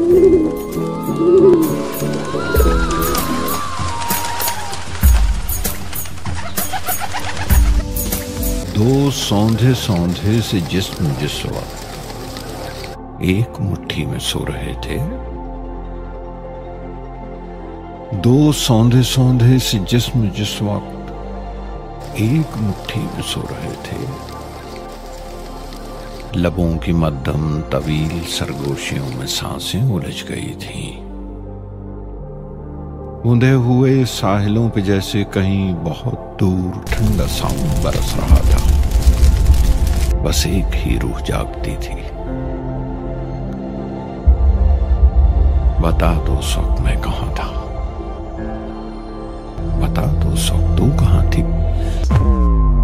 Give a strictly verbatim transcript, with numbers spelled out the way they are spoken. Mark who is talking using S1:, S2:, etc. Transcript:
S1: दो सौंधे सौंधे से जिस्म जिस वक्त एक मुट्ठी में सो रहे थे, दो सौंधे सौंधे से जिस्म जिस वक्त एक मुट्ठी में सो रहे थे, लबों की मध्यम तवील सरगोशियों में सांसें उलझ गई थीं। बूंदे हुए साहिलों पे जैसे कहीं बहुत दूर ठंडा सावन बरस रहा था। बस एक ही रूह जागती थी। बता दो उस वक्त मैं कहां था, बता दो उस वक्त तू कहां थी।